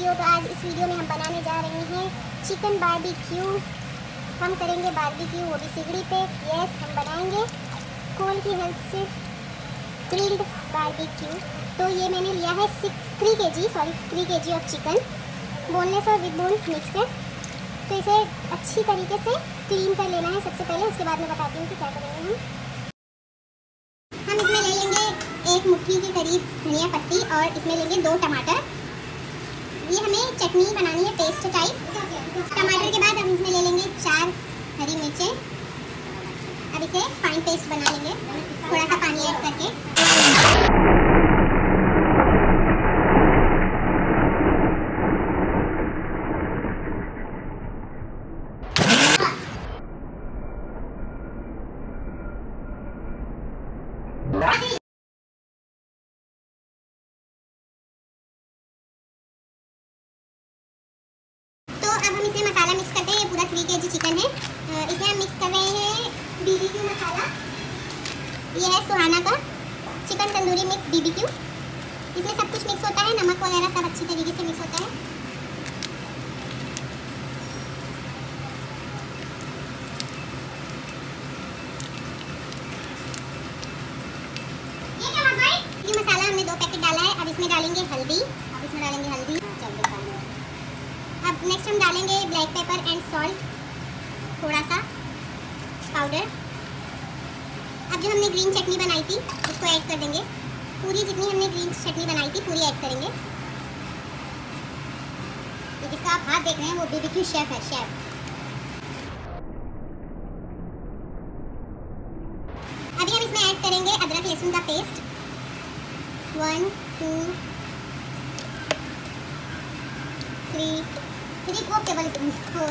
Video. तो आज इस वीडियो में हम बनाने जा रहे हैं चिकन बारबेक्यू। हम करेंगे बारबेक्यू, वो भी सिगड़ी पे। यस, हम बनाएंगे कोल की हेल्प से ग्रिल्ड बारबेक्यू। तो ये मैंने लिया है 3 kg ऑफ चिकन, बोनलेस और विद बोन मिक्स है। तो इसे अच्छी तरीके से क्लीन कर लेना है सबसे पहले, उसके बाद मैं बताती हूँ कि क्या करेंगे हम इसमें ले लेंगे 1 मुट्ठी के करीब धनिया पत्ती और इसमें लेंगे 2 टमाटर। ये हमें चटनी बनानी है पेस्ट टाइप। टमाटर के बाद हम इसमें ले लेंगे 4 हरी मिर्चें। अब इसे फाइन पेस्ट बना लेंगे थोड़ा सा पानी ऐड करके। अब हम इसमें मसाला मिक्स करते हैं। ये पूरा 3 kg चिकन है। इसमें हम मिक्स कर रहे हैं BBQ मसाला। ये है सुहाना का चिकन तंदूरी मिक्स BBQ। इसमें सब कुछ मिक्स होता है, नमक वगैरह सब अच्छी तरीके से मिक्स होता है। ये मसाला हमने 2 पैकेट डाला है। अब इसमें डालेंगे हल्दी। अब नेक्स्ट हम डालेंगे ब्लैक पेपर एंड सॉल्ट, थोड़ा सा पाउडर। अब जो हमने ग्रीन चटनी बनाई थी उसको ऐड कर देंगे। पूरी जितनी हमने ग्रीन चटनी बनाई थी पूरी ऐड करेंगे। ये जिसका आप हाथ देख रहे हैं वो BBQ शेफ है, शेफ। अभी हम इसमें ऐड करेंगे अदरक लहसुन का paste. 1 2 3 4 tablespoon. 4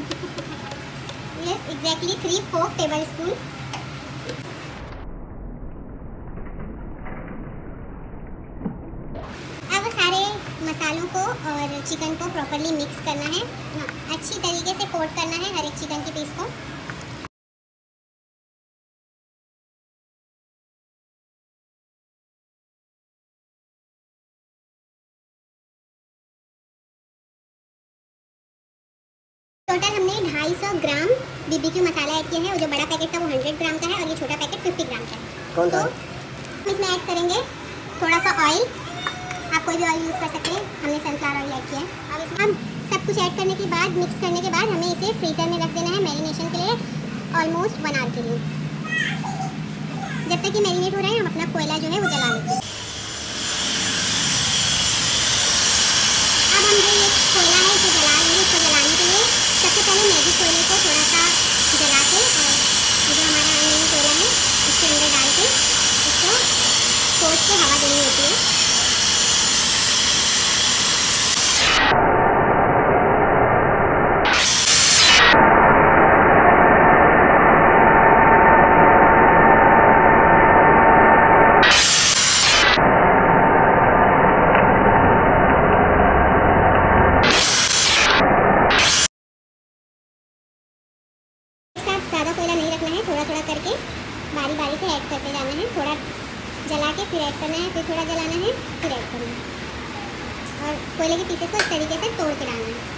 yes exactly 3-4 tablespoon. अब सारे मसालों को और चिकन को प्रॉपर्ली मिक्स करना है, अच्छी तरीके से कोट करना है हर एक चिकन के पीस को। टोटल हमने 250 ग्राम BBQ मसाला ऐड किया है। वो जो बड़ा पैकेट था वो 100 ग्राम का है और ये छोटा पैकेट 50 ग्राम का है। कौन सा? तो इसमें ऐड करेंगे थोड़ा सा ऑयल। आप कोई भी ऑयल यूज़ कर सकते हैं, हमने सनफ्लावर ऑयल ऐड किया है। अब इसमें सब कुछ ऐड करने के बाद, मिक्स करने के बाद हमें इसे फ्रीज़र में रख देना है मैरिनेशन के लिए ऑलमोस्ट 1 आवर के लिए। जब तक ये मैरिनेट हो रहा है हम अपना कोयला जो है वो जला लेते हैं। अब हम जो ये कोयला है इसे जला लेंगे। इसको जलाने के लिए सबसे पहले मैगी कोयले को थोड़ा सा जला के और जो हमारा मेन कोयला है उसके अंदर डाल के इसको कोट को हवा देनी होती है। ज़्यादा कोयला नहीं रखना है, थोड़ा थोड़ा करके बारी बारी से ऐड करते जाना है। थोड़ा जला के फिर ऐड करना है, फिर थोड़ा जलाना है, फिर ऐड करना है और कोयले के पीसेस को इस तरीके से तोड़ के डालना है।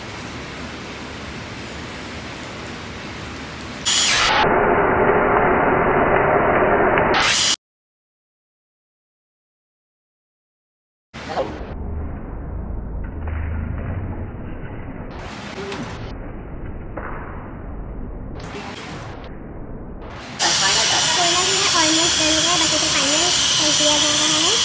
ऑलमोस्ट डन हो गया, बस इसे फाइनल कर दिया जा रहा है।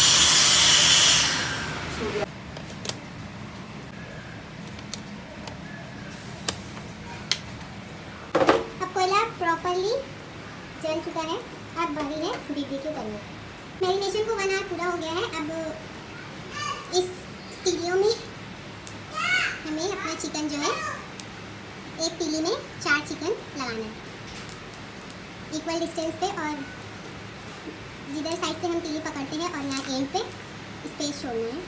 अब कोयला प्रॉपर्ली जल चुका है। अब बारी है BBQ करने। मैरिनेशन को 1 आवर पूरा हो गया है। अब इस तीलियों में हमें अपना चिकन जो है, एक तीली में 4 चिकन लगाना है इक्वल डिस्टेंस पे, और जिधर साइड से हम तीली पकड़ते हैं और यहाँ एंड पे स्पेस छोड़ना है।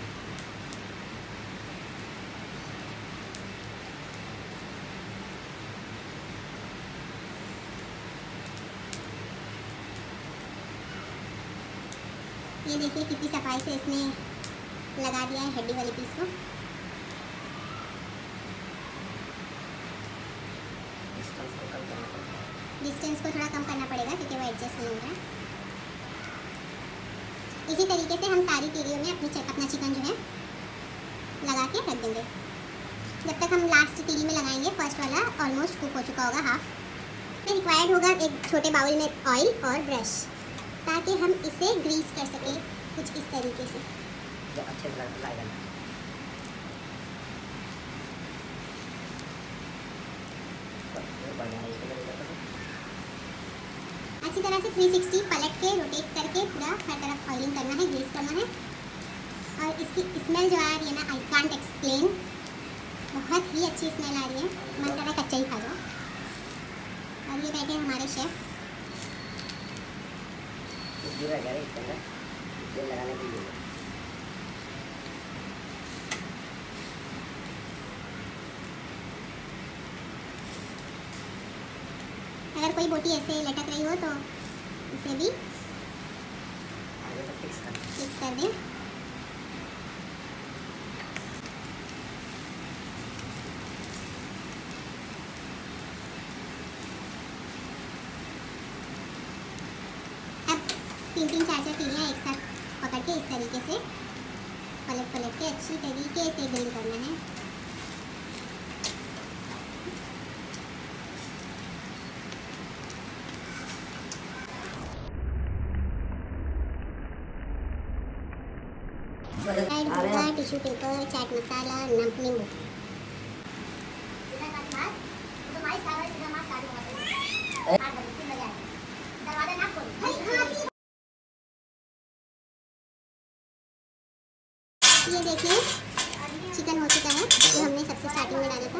ये देखिए कितनी सफाई से इसने लगा दिया है हड्डी वाली पीस को। डिस्टेंस को थोड़ा कम करना पड़ेगा क्योंकि वो एडजस्ट नहीं हो रहा है। इसी तरीके से हम सारी तीलियों में अपना चिकन जो है लगा के रख देंगे। जब तक हम लास्ट तीली में लगाएंगे, फर्स्ट वाला ऑलमोस्ट कुक हो चुका होगा हाफ। फिर रिक्वायर्ड होगा एक छोटे बाउल में ऑयल और ब्रश, ताकि हम इसे ग्रीस कर सकें कुछ इस तरीके से। अच्छे लगेगा। अच्छी तरह से 360 पलट के रोटेट करके पूरा हर तरफ ऑयलिंग करना है, ग्रीस करना है। और इसकी स्मेल जो आ रही है ना, आई कांट एक्सप्लेन, बहुत ही अच्छी स्मेल आ रही है, मन कर रहा है कच्चा ही खा जाओ। और ये बैठे हमारे शेफ। लगाने के लिए अगर कोई बोटी ऐसे लटक रही हो तो इसे भी फिक्स कर दें। अब 3-4 तीलियाँ एक साथ पकड़ के इस तरीके से पलट के अच्छी तरीके से ग्रिल करना है। टिश्यू पेपर, चाट मसाला, नींबू। ये देखिए चिकन हो चुका है, जो हमने सबसे स्टार्टिंग में डाला था।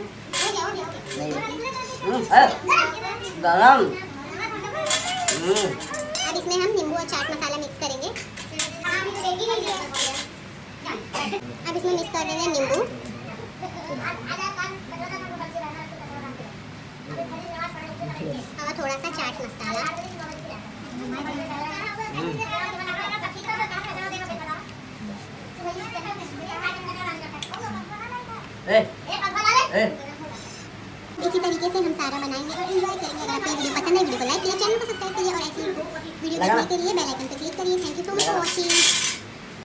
अब इसमें हम नींबू और चाट मसाला मिक्स करेंगे। अब इसमें मिक्स कर देंगे नींबू और थोड़ा सा चाट मसाला। इसी तरीके से हम सारा बनाएंगे और एंजॉय करेंगे। अगर आपको वीडियो पसंद है, वीडियो को लाइक कीजिए, चैनल को सब्सक्राइब कीजिए और ऐसी वीडियो देखने के लिए बेल आइकन पर क्लिक करिए। Thank you so much for watching.